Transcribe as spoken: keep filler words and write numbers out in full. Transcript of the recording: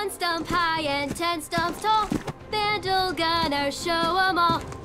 One stump high and ten stumps tall. Vandal gunners show 'em all.